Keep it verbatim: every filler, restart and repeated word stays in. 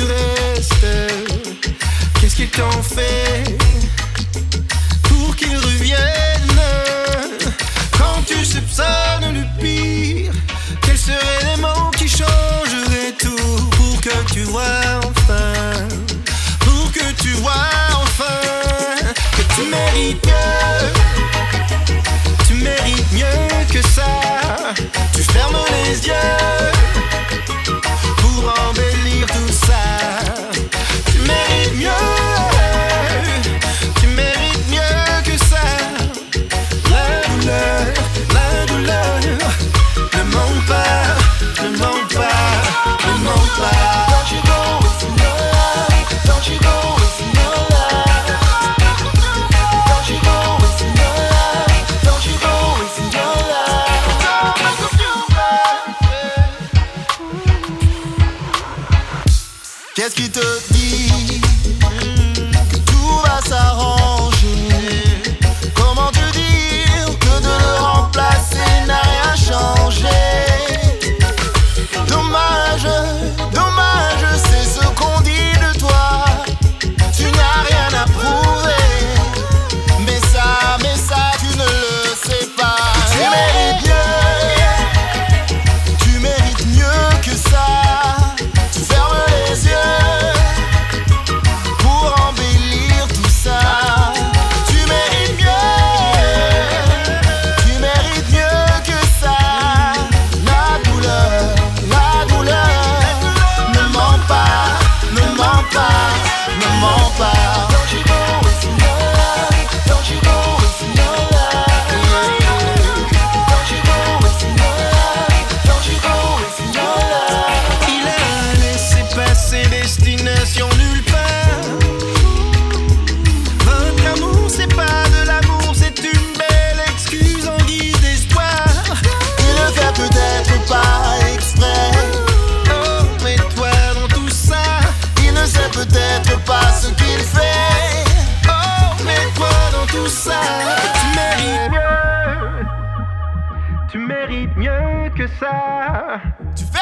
restes? Qu'est-ce qu'ils t'ont fait pour qu'ils reviennent? Quand tu soupçonnes le pire, quels seraient les mots qui changeraient tout pour que tu vois enfin, pour que tu vois enfin que tu mérites mieux, tu mérites mieux que ça. Tu fermes les yeux pour embellir tout ça. Tu mérites mieux, tu mérites mieux que ça. La douleur, la douleur, ne manque pas, ne manque pas, ne manque pas. Don't you go wasting your life, don't you go wasting your life. Don't you go wasting your life, don't you go wasting your life. Qu'est-ce qui te dit que tout va s'arranger? Comment te dire que de le remplacer n'a rien changé? Dommage, dommage, c'est ce qu'on dit de toi. Tu n'as rien à prouver, mais ça, mais ça, tu ne le sais pas. Tu mérites mieux, tu mérites mieux que ça. Tu fermes les yeux pour embellir tout ça. Tu mérites mieux, tu mérites mieux que ça. La douleur, la douleur, ne mens pas, ne mens pas, ne mens pas. Don't you go wasting your life, don't you go wasting your life. Don't you go wasting your life, don't you go wasting your life. Il a laissé passer destination nulle part. Votre amour c'est pas de l'amour, c'est une belle excuse en guise d'espoir. Il le fait peut-être pas exprès. Oh, mais toi dans tout ça, il ne sait peut-être pas ce qu'il fait. Oh, mais toi dans tout ça, tu mérites mieux, tu mérites mieux que ça. Tu